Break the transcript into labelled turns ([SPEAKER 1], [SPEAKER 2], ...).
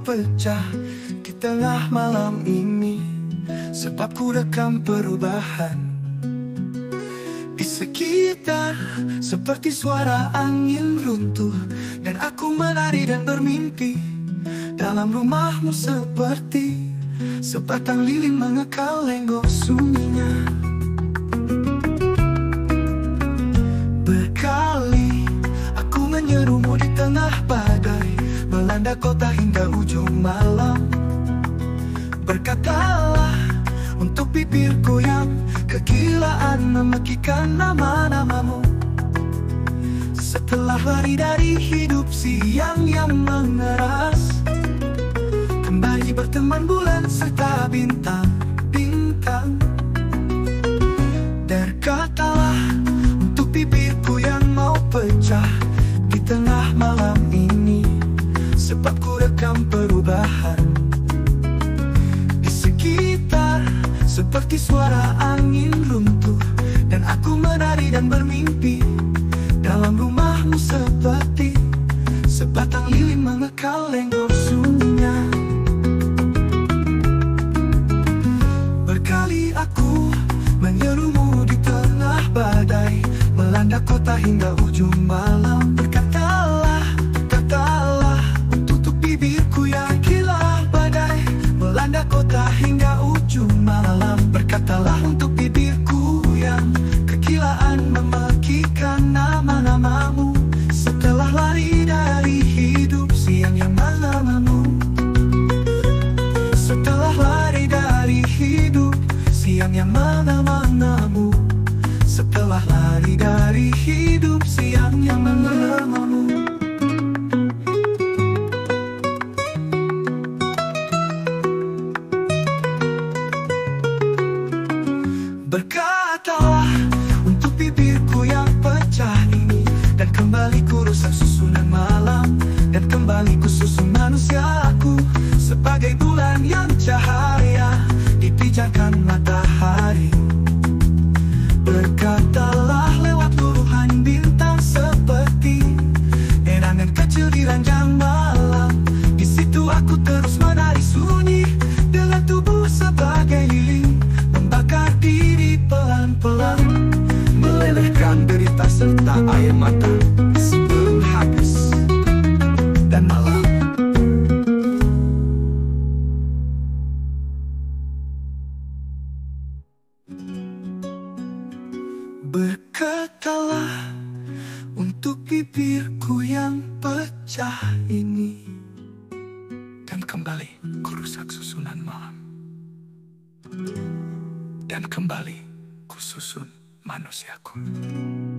[SPEAKER 1] pecah di tengah malam ini. Sebab ku rekam perubahan di sekitar, seperti suara angin runtuh. Dan aku menari dan bermimpi dalam rumahmu, seperti sebatang lilin mengekal lenggok sunyinya. Berkali aku menyerumu di tengah badai, melanda kota hingga ujung malam. Berkatalah untuk bibirku yang kegilaan memekikan nama-namamu. Setelah lari dari hidup siang yang mengeras, kembali berteman bulan serta bintang-bintang. Berkatalah untuk bibirku yang mau pecah di tengah malam ini. Sebab ku rekam perubahan di sekitar, seperti suara angin runtuh. Dan aku menari dan bermimpi dalam rumahmu, seperti sebatang lilin mengekal lenggok sunyinya. Berkali aku menyerumu di tengah badai, melanda kota hingga ujung malam. Berkatalah, katalah untuk bibirku yang gila badai, melanda kota hingga ujung malam. Berkatalah untuk bibirku yang kegilaan memekikan nama-namamu. Setelah lari dari hidup siang yang menamamu. Setelah lari dari hidup siang yang menamamu. Setelah lari dari hidup siang yang menamamu. Berkatalah untuk bibirku yang pecah ini, dan kembali ku rusak susunan malam. Dan kembali ku susun manusiaku sebagai bulan yang cahaya dipijarkan matahari. Berkatalah lewat luruhan bintang, seperti erangan kecil di ranjang malam. Di situ aku terus menari sunyi dengan tubuh sebagai lilin, membakar diri pelan-pelan, melelehkan derita serta air mata sebelum habis dan malam. Berkatalah untuk bibirku yang pecah ini, dan kembali ku rusak susunan malam. Dan kembali ku susun manusiaku.